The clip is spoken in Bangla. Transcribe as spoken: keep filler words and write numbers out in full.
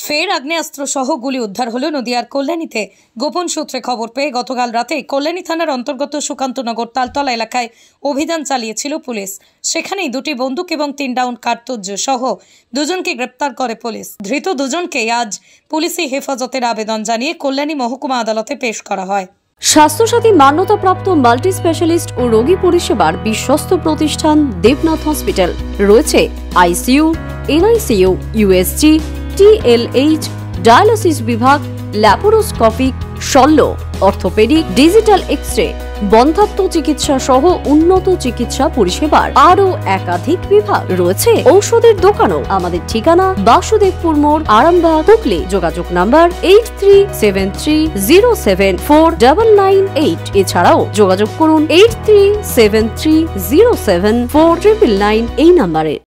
ফের আগ্নেয়াস্ত্র সহ গুলি উদ্ধার হলো নদিয়ার কল্যাণীতে। গোপন সূত্রে খবর পেয়ে গতকাল রাতে কল্যাণী থানার অন্তর্গত সুকান্তনগর তালতলা এলাকায় অভিযান চালিয়েছিল পুলিশ। সেখানেই দুটি বন্দুক এবং তিন রাউন্ড কার্তুজ সহ দুজনকে গ্রেপ্তার করে পুলিশ। ধৃত দুজনকে আজ পুলিশি হেফাজতের আবেদন জানিয়ে কল্যাণী মহকুমা আদালতে পেশ করা হয়। স্বাস্থ্যসাথী মান্যতাপ্রাপ্ত মাল্টি স্পেশালিস্ট ও রোগী পরিষেবার বিশ্বস্ত প্রতিষ্ঠান দেবনাথ হসপিটাল। রয়েছে ICU, NICU, USG, TLH, dialysis বিভাগ, ল্যাপারোস্কোপিক, শল্য, অর্থোপেডিক, ডিজিটাল এক্স-রে, বন্ধ্যাত্ব চিকিৎসা সহ উন্নত চিকিৎসা পরিষেবার আরও একাধিক বিভাগ। রয়েছে ঔষধের দোকানও। আমাদের ঠিকানা বাসুদেবপুর মোড়, আরামবাগ, হুগলি। যোগাযোগ number eight three seven three zero seven four double nine eight. এছাড়াও যোগাযোগ করুন eight three seven three zero seven four triple nine এই নাম্বারে।